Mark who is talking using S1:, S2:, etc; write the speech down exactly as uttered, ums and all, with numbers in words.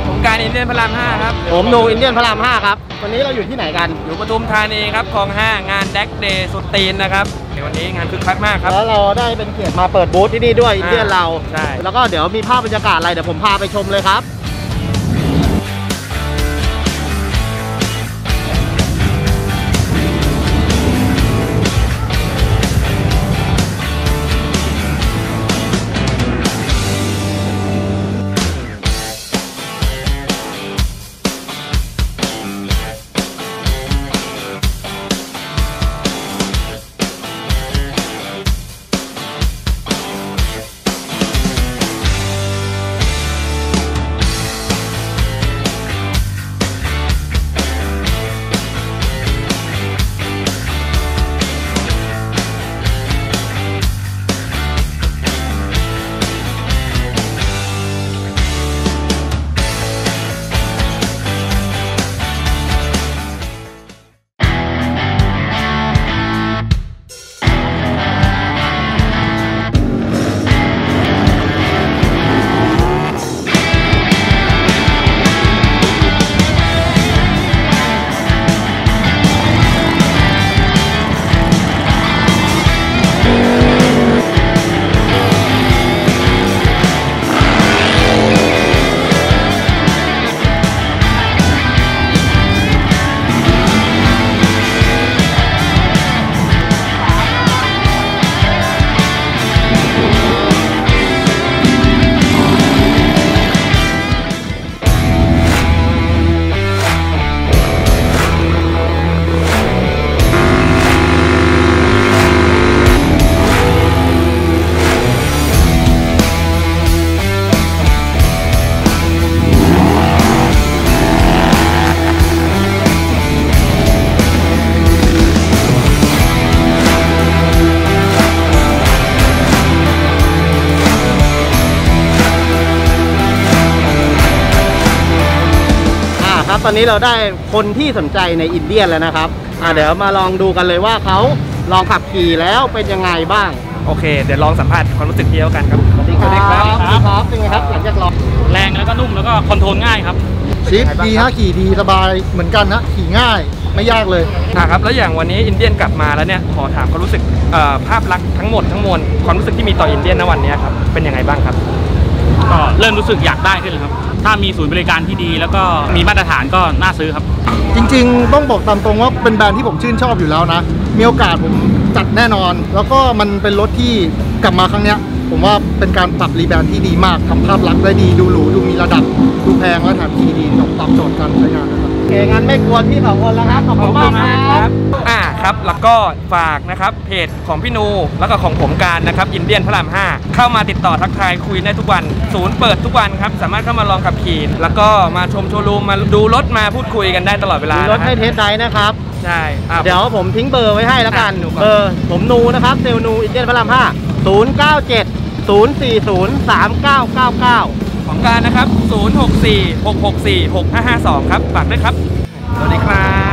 S1: ผมการอินเดียนพระรามห้าครับ
S2: ผมนูอินเดียนพระรามห้าครับวันนี้เราอยู่ที่ไหนกัน
S1: อยู่ปทุมธานีครับคลองห้างานแดกเดย์สุดตีนนะครับในวันนี้งานคึกคักมากครับ
S2: แล้วเราได้เป็นเกียรติมาเปิดบูธที่นี่ด้วยอินเดียนเรา
S1: ใช่
S2: แล้วก็เดี๋ยวมีภาพบรรยากาศอะไรเดี๋ยวผมพาไปชมเลยครับตอนนี้เราได้คนที่สนใจในอินเดียนแล้วนะครับอ่าเดี๋ยวมาลองดูกันเลยว่าเขาลองขับขี่แล้วเป็นยังไงบ้าง
S1: โอเคเดี๋ยวลองสัมภาษณ์ความรู้สึกเที่ยวกันครับ
S2: สวัสดีครับสวัสดีครับเป็นไงครับหลังจากลอง
S3: แรงแล้วก็นุ่มแล้วก็คอนโทรลง่ายครับ
S4: ชิปดีฮะขี่ดีสบายเหมือนกันนะขี่ง่ายไม่ยากเลย
S1: ครับแล้วอย่างวันนี้อินเดียนกลับมาแล้วเนี่ยขอถามความรู้สึกภาพลักษณ์ทั้งหมดทั้งมวลความรู้สึกที่มีต่ออินเดียนในวันนี้ครับเป็นยังไงบ้างครับ
S3: ก็เริ่มรู้สึกอยากได้ขึ้นเลยครับถ้ามีศูนย์บริการที่ดีแล้วก็มีมาตรฐานก็น่าซื้อครับ
S4: จริงๆต้องบอกตามตรงว่าเป็นแบรนด์ที่ผมชื่นชอบอยู่แล้วนะมีโอกาสผมจัดแน่นอนแล้วก็มันเป็นรถที่กลับมาครั้งนี้ผมว่าเป็นการปรับรีแบรนด์ที่ดีมากทำภาพลักษณ์ได้ดีดูหรูดูมีระดับดูแพงและแถมขี่ดีตอบโจทย์การใช้งานนะครับ
S2: โอเคงั้นไม่กวนพี่สองคนแล้วครับขอบคุณมากครับ
S1: อ่าครับแล้วก็ฝากนะครับเพจของพี่นูแล้วก็ของผมการนะครับอินเดียนพระรามห้าเข้ามาติดต่อทักทายคุยได้ทุกวันศูนย์เปิดทุกวันครับสามารถเข้ามาลองขับขี่แล้วก็มาชมโชว์รูมมาดูรถมาพูดคุยกันได้ตลอดเวลา
S2: มีรถให้เทสไดร์นะครับ
S1: ใช่
S2: เดี๋ยวผมทิ้งเบอร์ไว้ให้แล้วกันเบอร์ผมนูนะครับเซลนูอินเดียนพระรามห้าศูนย์เก้าเจ็ดศูนย์สี่ศูนย์สามเก้าเก้าเก้า
S1: ของการนะครับศูนย์หกสี่หกหกสี่หกห้าห้าสองครับฝากด้วยครับสวัสดีครับ